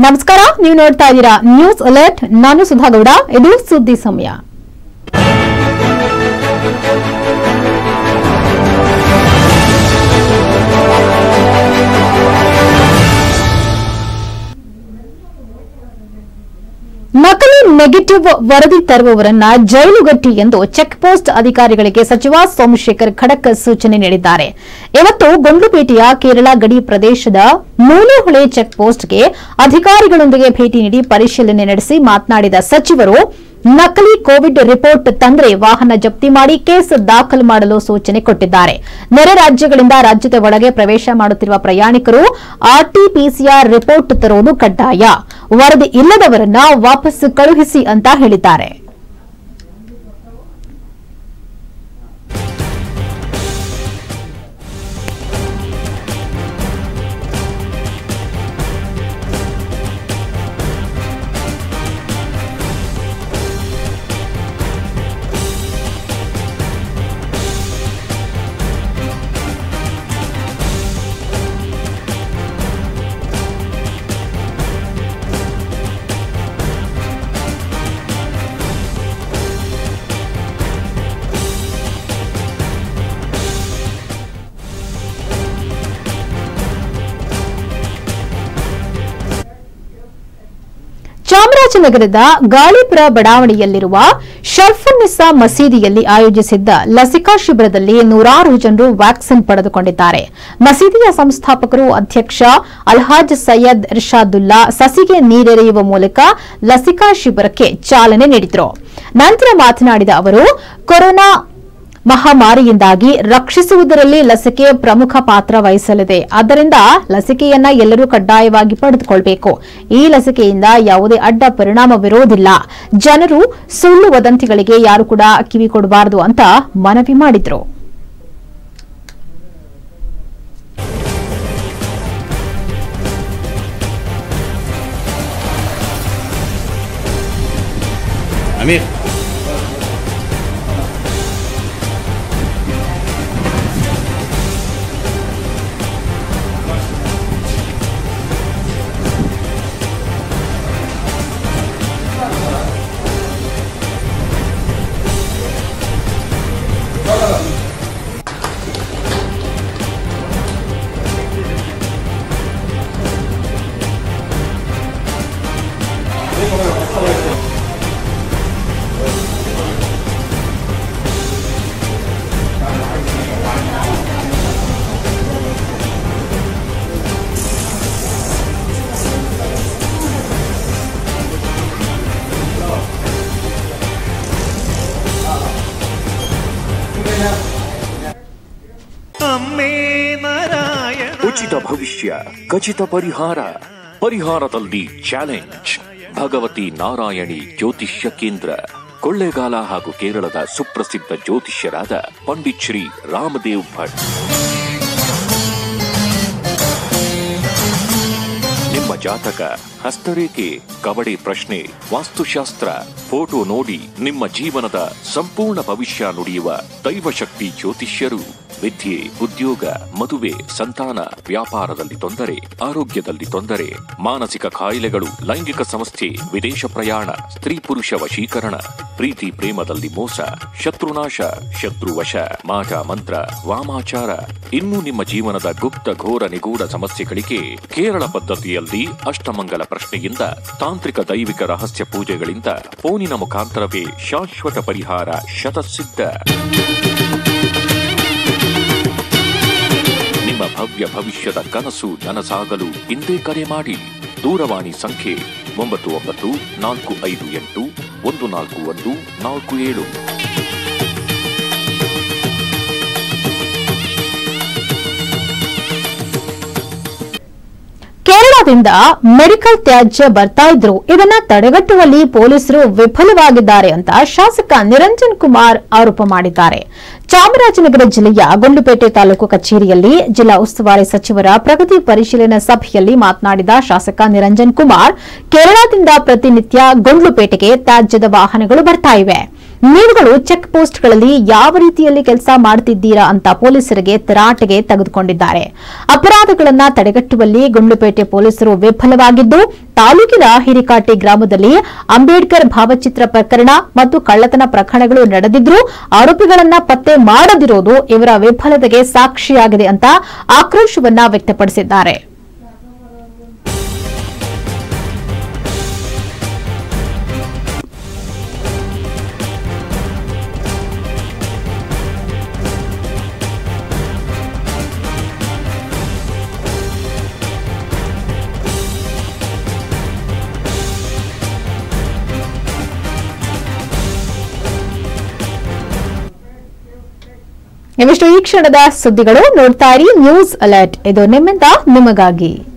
ನಮಸ್ಕಾರ, ನೀವು ನೋಡ್ತಾ ಇದ್ದೀರಾ ನ್ಯೂಸ್ ಅಲರ್ಟ್. ನಾನು ಸುಧಾಗೌಡ. ಇದು ಸುದ್ದಿ ಸಮಯ. ನಕಲಿ ನೆಗೆಟಿವ್ ವರದಿ ತರುವವರನ್ನ ಜೈಲುಗಟ್ಟಿ ಎಂದು ಚೆಕ್ ಪೋಸ್ಟ್ ಅಧಿಕಾರಿಗಳಿಗೆ ಸಚಿವ ಸೋಮಶೇಖರ್ ಖಡಕ್ ಸೂಚನೆ ನೀಡಿದ್ದಾರೆ. ಇವತ್ತು ಗುಂಡ್ಲುಪೇಟೆಯ ಕೇರಳ ಗಡಿ ಪ್ರದೇಶದ ಮೂಲೆಹೊಳೆ ಚೆಕ್ ಪೋಸ್ಟ್ಗೆ ಅಧಿಕಾರಿಗಳೊಂದಿಗೆ ಭೇಟಿ ನೀಡಿ ಪರಿಶೀಲನೆ ನಡೆಸಿ ಮಾತನಾಡಿದ ಸಚಿವರು, ನಕಲಿ ಕೋವಿಡ್ ರಿಪೋರ್ಟ್ ತಂದ್ರೆ ವಾಹನ ಜಪ್ತಿ ಮಾಡಿ ಕೇಸ್ ದಾಖಲು ಮಾಡಲು ಸೂಚನೆ ಕೊಟ್ಟಿದ್ದಾರೆ. ನೆರೆ ರಾಜ್ಯಗಳಿಂದ ರಾಜ್ಯದ ಒಳಗೆ ಪ್ರವೇಶ ಮಾಡುತ್ತಿರುವ ಪ್ರಯಾಣಿಕರು ಆರ್ಟಿಪಿಸಿಆರ್ ರಿಪೋರ್ಟ್ ತರುವುದು ಕಡ್ಡಾಯ. ವರದಿ ಇಲ್ಲದವರನ್ನ ವಾಪಸ್ ಕಳುಹಿಸಿ ಅಂತ ಹೇಳಿದ್ದಾರೆ. ಚಾಮರಾಜನಗರದ ಗಾಳಿಪುರ ಬಡಾವಣೆಯಲ್ಲಿರುವ ಶರ್ಫುನ್ನಿಸಾ ಮಸೀದಿಯಲ್ಲಿ ಆಯೋಜಿಸಿದ್ದ ಲಸಿಕಾ ಶಿಬಿರದಲ್ಲಿ ನೂರಾರು ಜನರು ವ್ಯಾಕ್ಸಿನ್ ಪಡೆದುಕೊಂಡಿದ್ದಾರೆ. ಮಸೀದಿಯ ಸಂಸ್ಥಾಪಕರು ಅಧ್ಯಕ್ಷ ಅಲ್ಹಾಜ್ ಸೈಯದ್ ಇರ್ಷಾದುಲ್ಲಾ ಸಸಿಗೆ ನೀರೆರೆಯುವ ಮೂಲಕ ಲಸಿಕಾ ಶಿಬಿರಕ್ಕೆ ಚಾಲನೆ ನೀಡಿದರು. ನಂತರ ಮಾತನಾಡಿದ ಅವರು, ಕೊರೋನಾ ಮಹಾಮಾರಿಯಿಂದಾಗಿ ರಕ್ಷಿಸುವುದರಲ್ಲಿ ಲಸಿಕೆ ಪ್ರಮುಖ ಪಾತ್ರ ವಹಿಸಲಿದೆ. ಆದ್ದರಿಂದ ಲಸಿಕೆಯನ್ನ ಎಲ್ಲರೂ ಕಡ್ಡಾಯವಾಗಿ ಪಡೆದುಕೊಳ್ಳಬೇಕು. ಈ ಲಸಿಕೆಯಿಂದ ಯಾವುದೇ ಅಡ್ಡ ಪರಿಣಾಮವಿರುವುದಿಲ್ಲ. ಜನರು ಸುಳ್ಳು ವದಂತಿಗಳಿಗೆ ಯಾರು ಕೂಡ ಕಿವಿ ಕೊಡಬಾರದು ಅಂತ ಮನವಿ ಮಾಡಿದರು. ಉಚಿತ ಭವಿಷ್ಯ, ಖಚಿತ ಪರಿಹಾರ, ಪರಿಹಾರದಲ್ಲಿ ಚಾಲೆಂಜ್. ಭಗವತಿ ನಾರಾಯಣಿ ಜ್ಯೋತಿಷ್ಯ ಕೇಂದ್ರ, ಕೊಳ್ಳೇಗಾಲ ಹಾಗೂ ಕೇರಳದ ಸುಪ್ರಸಿದ್ಧ ಜ್ಯೋತಿಷ್ಯರಾದ ಪಂಡಿತ್ ಶ್ರೀ ರಾಮದೇವ್ ಭಟ್. ನಿಮ್ಮ ಜಾತಕ, ಹಸ್ತರೇಖೆ, ಕವಡೆ ಪ್ರಶ್ನೆ, ವಾಸ್ತುಶಾಸ್ತ್ರ, ಫೋಟೋ ನೋಡಿ ನಿಮ್ಮ ಜೀವನದ ಸಂಪೂರ್ಣ ಭವಿಷ್ಯ ನುಡಿಯುವ ದೈವಶಕ್ತಿ ಜ್ಯೋತಿಷ್ಯರು. ವಿದ್ಯೆ, ಉದ್ಯೋಗ, ಮದುವೆ, ಸಂತಾನ, ವ್ಯಾಪಾರದಲ್ಲಿ ತೊಂದರೆ, ಆರೋಗ್ಯದಲ್ಲಿ ತೊಂದರೆ, ಮಾನಸಿಕ ಕಾಯಿಲೆಗಳು, ಲೈಂಗಿಕ ಸಮಸ್ಯೆ, ವಿದೇಶ ಪ್ರಯಾಣ, ಸ್ತ್ರೀ ಪುರುಷ ವಶೀಕರಣ, ಪ್ರೀತಿ ಪ್ರೇಮದಲ್ಲಿ ಮೋಸ, ಶತ್ರುನಾಶ, ಶತ್ರುವಶ, ಮಾಟ ಮಂತ್ರ, ವಾಮಾಚಾರ, ಇನ್ನು ನಿಮ್ಮ ಜೀವನದ ಗುಪ್ತ ಘೋರ ನಿಗೂಢ ಸಮಸ್ಯೆಗಳಿಗೆ ಕೇರಳ ಪದ್ಧತಿಯಲ್ಲಿ ಅಷ್ಟಮಂಗಲ ಪ್ರಶ್ನೆಯಿಂದ, ತಾಂತ್ರಿಕ ದೈವಿಕ ರಹಸ್ಯ ಪೂಜೆಗಳಿಂದ, ಫೋನಿನ ಮುಖಾಂತರವೇ ಶಾಶ್ವತ ಪರಿಹಾರ ಶತಸಿದ್ಧ. ನಿಮ್ಮ ಭವ್ಯ ಭವಿಷ್ಯದ ಕನಸು ನನಸಾಗಲು ಇಂದೇ ಕರೆ ಮಾಡಿ. ದೂರವಾಣಿ ಸಂಖ್ಯೆ 9945814147. ಕೇರಳದಿಂದ ಮೆಡಿಕಲ್ ತ್ಯಾಜ್ಯ ಬರ್ತಾ ಇದ್ರು. ಇದನ್ನ ತಡೆಗಟ್ಟುವಲ್ಲಿ ಪೊಲೀಸರು ವಿಫಲವಾಗಿದ್ದಾರೆ ಅಂತ ಶಾಸಕ ನಿರಂಜನ್ ಕುಮಾರ್ ಆರೋಪ ಮಾಡಿದ್ದಾರೆ. ಚಾಮರಾಜನಗರ ಜಿಲ್ಲೆಯ ಗುಂಡ್ಲುಪೇಟೆ ತಾಲೂಕು ಕಚೇರಿಯಲ್ಲಿ ಜಿಲ್ಲಾ ಉಸ್ತುವಾರಿ ಸಚಿವರ ಪ್ರಗತಿ ಪರಿಶೀಲನಾ ಸಭೆಯಲ್ಲಿ ಮಾತನಾಡಿದ ಶಾಸಕ ನಿರಂಜನ್ ಕುಮಾರ್, ಕೇರಳದಿಂದ ಪ್ರತಿನಿತ್ಯ ಗುಂಡ್ಲುಪೇಟೆಗೆ ತ್ಯಾಜ್ಯದ ವಾಹನಗಳು ಬರ್ತಾ ಇವೆ. ನೀವುಗಳು ಚೆಕ್ ಪೋಸ್ಟ್ಗಳಲ್ಲಿ ಯಾವ ರೀತಿಯಲ್ಲಿ ಕೆಲಸ ಮಾಡುತ್ತಿದ್ದೀರಾ ಅಂತ ಪೊಲೀಸರಿಗೆ ತರಾಟೆಗೆ ತೆಗೆದುಕೊಂಡಿದ್ದಾರೆ. ಅಪರಾಧಗಳನ್ನು ತಡೆಗಟ್ಟುವಲ್ಲಿ ಗುಂಡ್ಲುಪೇಟೆ ಪೊಲೀಸರು ವಿಫಲವಾಗಿದ್ದು, ತಾಲೂಕಿನ ಹಿರಿಕಾಟಿ ಗ್ರಾಮದಲ್ಲಿ ಅಂಬೇಡ್ಕರ್ ಭಾವಚಿತ್ರ ಪ್ರಕರಣ ಮತ್ತು ಕಳ್ಳತನ ಪ್ರಕರಣಗಳು ನಡೆದಿದ್ರೂ ಆರೋಪಿಗಳನ್ನ ಪತ್ತೆ ಮಾಡದಿರೋದು ಇವರ ವಿಫಲತೆಗೆ ಸಾಕ್ಷಿಯಾಗಿದೆ ಅಂತ ಆಕ್ರೋಶವನ್ನ ವ್ಯಕ್ತಪಡಿಸಿದ್ದಾರೆ. ಇವಿಷ್ಟು ಈ ಕ್ಷಣದ ಸುದ್ದಿಗಳು. ನೋಡ್ತಾ ಇರಿ ನ್ಯೂಸ್ ಅಲರ್ಟ್. ಇದು ನಿಮ್ಮಿಂದ ನಿಮಗಾಗಿ.